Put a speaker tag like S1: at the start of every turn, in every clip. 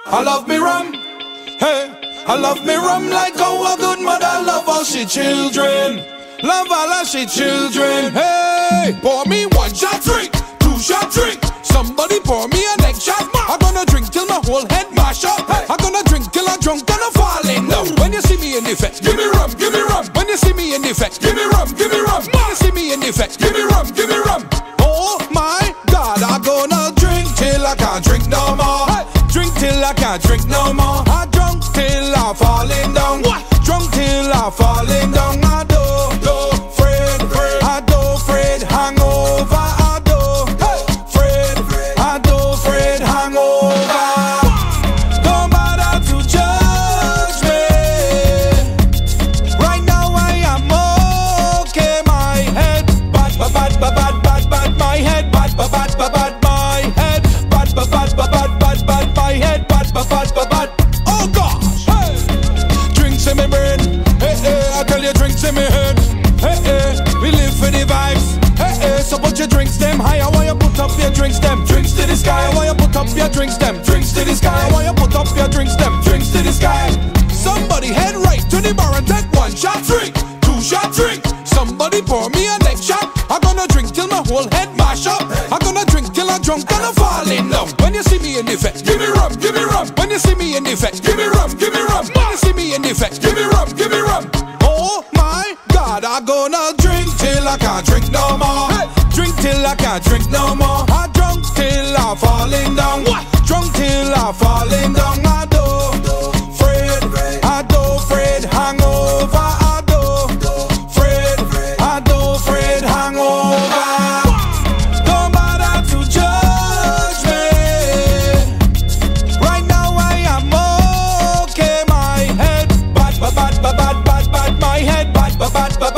S1: I love me rum, hey. I love me rum like how a good mother love all she children. Love all of she children, hey. Pour me one shot drink, two shot drink. Somebody pour me a next shot. I'm gonna drink till my whole head mash up. Hey. I'm gonna drink till I'm drunk and I'm falling down. When you see me in effect, give me rum, give me rum. When you see me in effect, give me rum, give me rum. When you see me in effect, give me rum, give me rum. Oh my God, I'm gonna drink till I can't drink no more. Hey. Drink till I can't drink no more. I drunk till I'm falling down. What? Drunk till I'm falling down. I do afraid. I do afraid hangover. I do afraid hangover. Don't bother to judge me. Right now I am okay. My head bad. My head bad. My head bad. My head bad. Oh gosh, hey. Drinks in my brain, hey, hey. I tell you drinks in my head, hey, hey. We live for the vibes, hey, hey. So put your drinks them high. I want you put up your drinks them, drinks to the sky. I want you put up your drinks them, drinks to the sky. I want you put up your drinks them, drinks to the sky. Somebody head right to the bar and take one shot drink, two shot drink. Somebody pour me a next shot. I'm gonna drink till my whole head mash up. I'm gonna drink till I'm drunk and I'm falling down. When you see me in effect, give me rum, give me rum. When you see me in effect, give me rum, give me rum. When you see me in effect, give me rum, give me rum. Oh my God, I'm gonna drink till I can't drink no more. Hey. Drink till I can't drink no more. I drunk till I'm falling down. What? Drunk till I'm falling down. I do afraid hangover. I do afraid hangover. Don't bother to judge me. Right now I am okay. My head bad. My head bad. My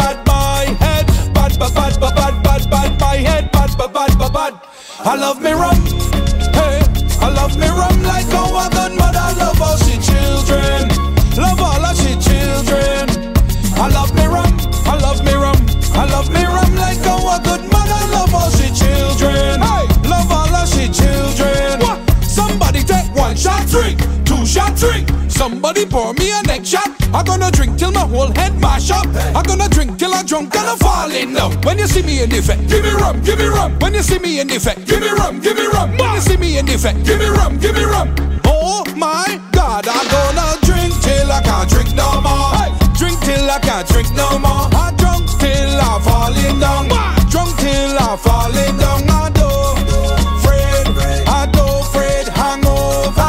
S1: head bad. I love me rum, hey. I love me rum like how a good mother love all she children. Love all of she children. I love me rum, I love me rum. I love me rum like how a good mother love all she children. Hey, love all of she children. What? Somebody take one shot drink, two shot drink. Somebody pour me a next shot. I'm gonna drink till my whole head mash up. I'm gonna drink till I'm drunk and I'm falling down. When you see me in effect, give me rum, give me rum. When you see me in effect, give me rum, give me rum. When you see me in effect, give me rum, give me rum. Oh my God, I'm gonna drink till I can't drink no more. Hey. Drink till I can't drink no more. I drunk till I'm falling down. Drunk till I'm falling down. I do afraid hangover.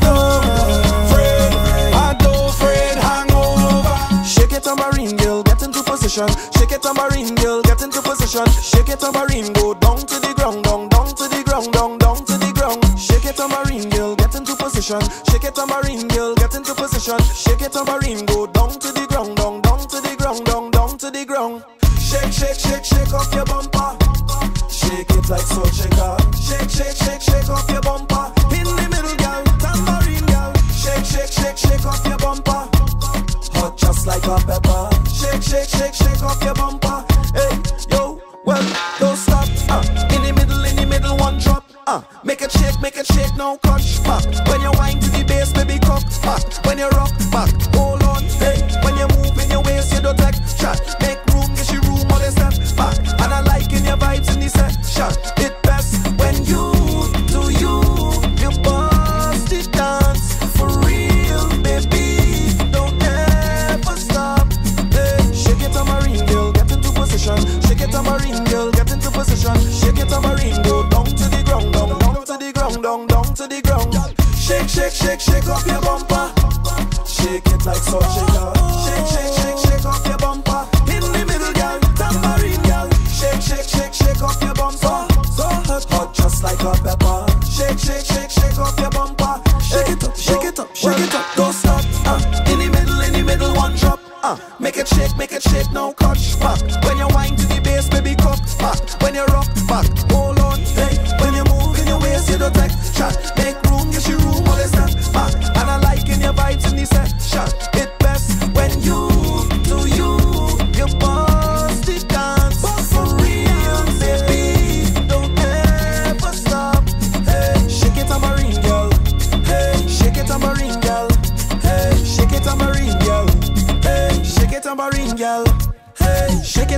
S1: I do afraid hangover.
S2: Shake it, tambourine girl, get into position. Shake it, tambourine girl, get into position. Shake it, tambourine, go down to the ground, down to the ground, down to the ground. Shake it, tambourine girl, get into position. Shake it, tambourine girl, get into position. Shake it, tambourine, go down to the ground, down to the ground, down to the ground. Shake, shake, shake, shake off your bumper. Shake it like salt shaker. Shake, shake, shake, shake off your bumper. In the middle, girl, tambourine girl. Shake, shake, shake, shake off your bumper. Hot just like a pepper. Shake, shake, shake, shake off your bumper. Hey, yo, well, don't stop. In the middle, one drop. Make it shake, no crunch. When you wind to the bass, baby, cock. When you rock back, hold on. Hey, when you move in your waist, you don't take shot. Make room, get your room, all the step back. And I like in your vibes in the set shot. It best when you do you bust it dance for real, baby. Don't ever stop. Hey, shake it, tambourine girl, get into position. Shake it, tambourine girl, get into position. Shake it, tambourine, go down to the ground, down to the ground, down to the ground. Shake, shake, shake, shake off your bumper. Shake it like salt shaker. Shake, shake, shake, shake off your bumper. In the middle, girl, tambourine girl. Shake, shake, shake, shake off your bumper. So hot just like a pepper. Shake, shake, shake, shake off your bumper. Shake it up, shake it up, shake it up. Don't stop. In the middle, one drop. Make it shake, no catch back. When you wind to the bass, baby, cock back. When you rock back, hold on. Hey, when you move in your waist, you don't take shot. Make room, get your room, all the step back. And I like in your vibes in the set shot. It best when you do you bust it dance for real, baby. Don't ever stop. Hey, shake it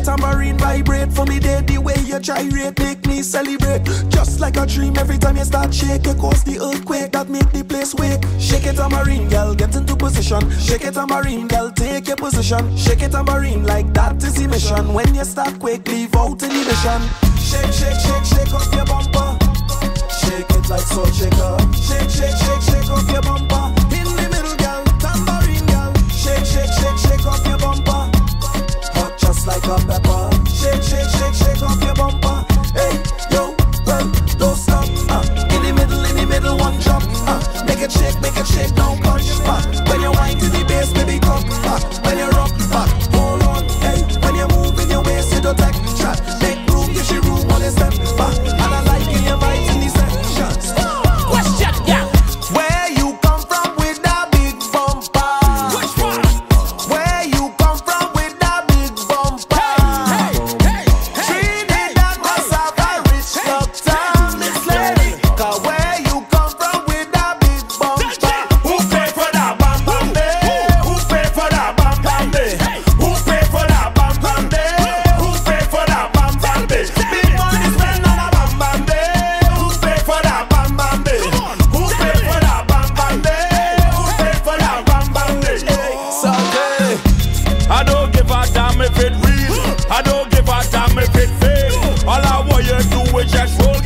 S2: tambourine vibrate for me day. The way you gyrate make me celebrate. Just like a dream every time you start shake. You cause the earthquake that make the place wake. Shake it tambourine, girl, get into position. Shake it tambourine, girl, take your position. Shake it tambourine like that is the mission. When you start quick, leave out inhibition. Shake, shake, shake, shake up your bumper. Shake it like salt shaker. Shake, shake, shake, shake up your bumper. In the middle, girl, tambourine, girl. Shake, shake, shake, shake up your bumper. Hot just like a pepper. Shake, shake, shake, shake up your bumper. Hey, yo, well, don't stop. In the middle, one drop. Make it shake, don't punch. When you wind to the bass, baby, come. When you rock, hold on. Hey, when you move in your waist, you don't take shot. Make room, give you room on the step. And I like in your vibes in the sections.
S3: Question, yeah.
S2: Where you come from with that big bumper?
S3: Which one?
S2: Where you come from with that big bumper? Trinidad must have a rich doctor, Miss Lady. 'Cause where you come from with that big bumper?
S1: Who pay for that bam bam day? Who pay for that bam bam day? Who pay for that bam bam day? Who pay for that bam bam day? Big money spent on a bam bam day. Who pay for that bam bam day? Who pay for that bam bam day? Who pay for that bam bam day?
S2: Sunday.
S1: I don't give a damn if it real. I don't give a damn if it fake. All I want you to do is just roll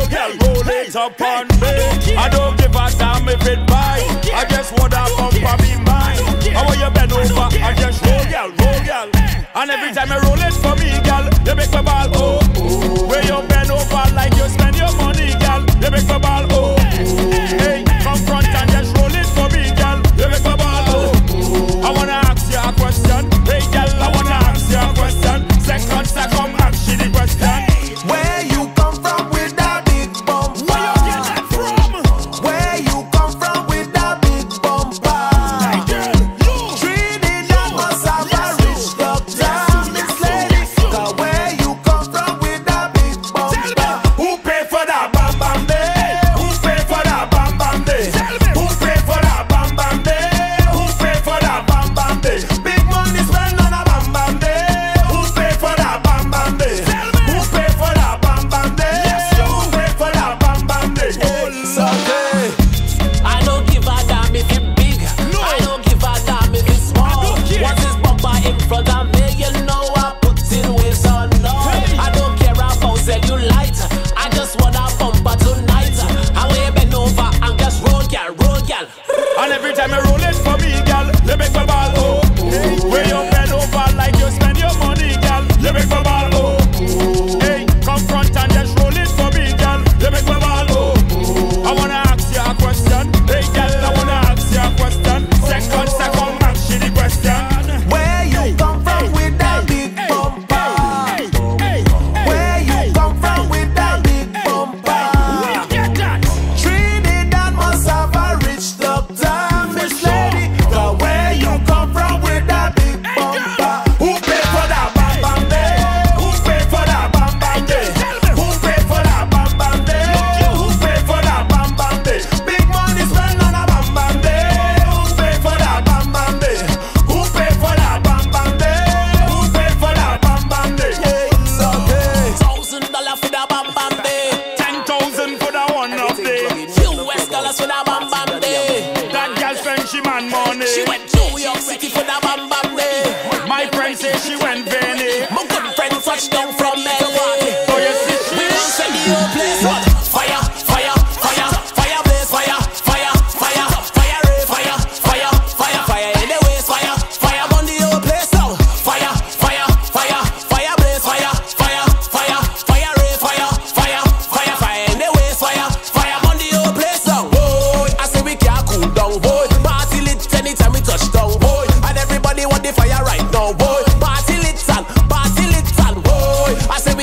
S1: it up on me. I don't give a damn if it buy. I just want that bumper be mine. I want you bend over and just roll, girl. And every time you roll it for me, girl, you make my ball oh. Where you bend over like you spend your money, girl, you make my ball oh. Hey, come front and just roll it for me, girl, you make my ball oh. I wanna ask you a question, hey girl, I wanna ask you a question. Second, come ask you the question.
S2: Where you come from with that big bumper?
S1: Where you get that from?
S2: Where you come from with that big bumper?
S1: Hey girl, you.
S2: Trinidad must have a rich doctor, Miss Lady. 'Cause where you come from with that big bumper?
S1: Who pay for that bam bam day? Who pay for that bam bam day? Who pay for that bam bam day? Who pay for that bam bam day? Big money spent on a bam bam day. Who pay for that bam bam day? Who pay for that bam bam day? Who pay for that bam bam day?
S2: Sunday.
S3: I don't give a damn if it's big. I don't give a damn if it's small. What is bumper in front of me? You know I put in ways on all. I don't care about cellulite. I just want a bumper tonight. I want you bend over and just roll, girl.
S1: And every time you roll it for me, girl, you make my ball oh. Where you bend over like you spend your money, girl, you make my ball oh. Hey, come front and just roll it for me, girl, you make my ball oh. I wanna ask you a question, hey girl, I wanna ask you a question. Second, ask you the question.
S2: Where you come from with that big bumper? Where you come from with that big bumper?
S1: Get that?
S2: Trinidad must have a rich doctor, Miss Lady. 'Cause where you come from with that big bumper?
S1: Who pay for that bam bam day? Who pay for that bam bam day? Who pay for that bam bam day? Who pay for that bam bam day? Big money spent on a bam bam day. Who pay for that bam bam day? Who pay for that bam bam day? Who pay for that bam bam day?
S2: Sunday.
S3: $1,000 for the bam bam day.
S1: 10,000 for that one up day.
S3: US dollars for the bam bam day.
S1: That girl spend she man money.
S3: She went to New York City for the bam bam day.
S1: My friend say she went Venice.
S3: My good friend touched down from LA.
S1: So you see
S3: We will send the whole place on fire, fire, fire, fire blaze, fire, fire, fire, fire ray, fire, fire, fire, fire in the waist, fire, fire on the whole place on fire, fire, fire, fire blaze, fire, fire, fire, fire ray, fire, fire, fire, fire in the waist, fire, fire on the whole place on. Boy, I say we can't cool down, boy. Party lit anytime we touch down, boy. And everybody want the fire right now, boy. Party lit and boy. I say we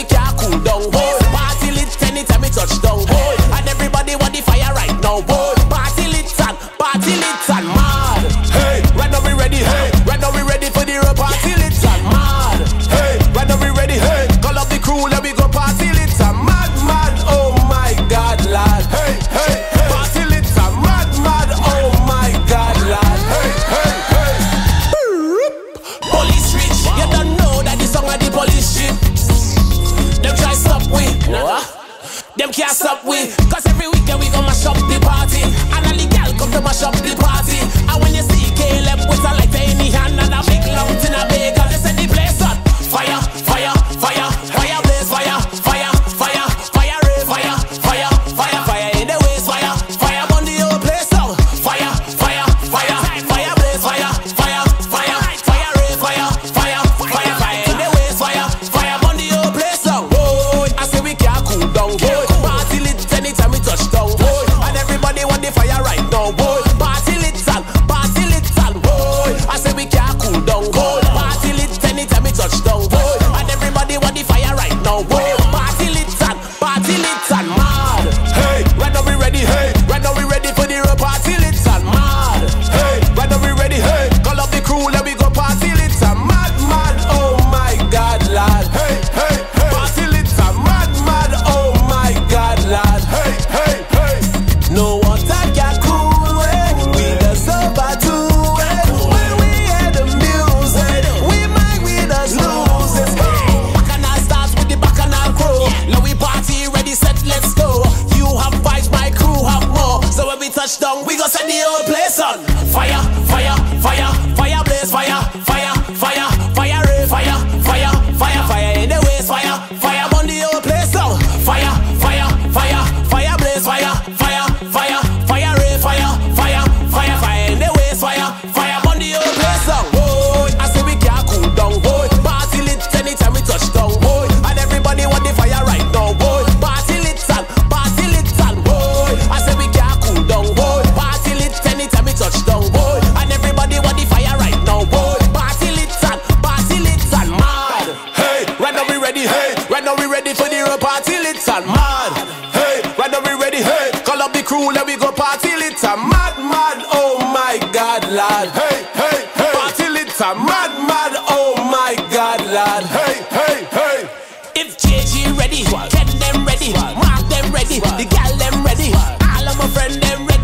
S3: touch down, we gon' set the whole place on fire, fire, fire, fire blaze, fire, fire, fire, fire, fire, fire, fire, fire in the waist, fire, fire burn the whole place down, fire, fire, fire, fire blaze, fire, fire, fire, fire, fire, fire, fire, fire in the waist, fire, fire burn the whole place down. Boy, I say we can't cool down, boy. Party lit anytime we touch down, boy. And everybody want the fire right now, boy. Party lit and boy. I say we can't cool down, boy. Party lit anytime we touch down, boy. And everybody want the fire right now, boy. Party lit and mad. Hey, right now we ready, hey. Right now we ready for the real party lit and mad. Hey, right now we ready, hey. Call up the crew, let we go party lit and mad, mad. Oh my God, lad. Hey, hey, hey. Party lit and mad, mad. Oh my God, lad. Hey, hey, hey. If JG ready, get them ready, mark them ready, the gal them ready, all of my friends them ready.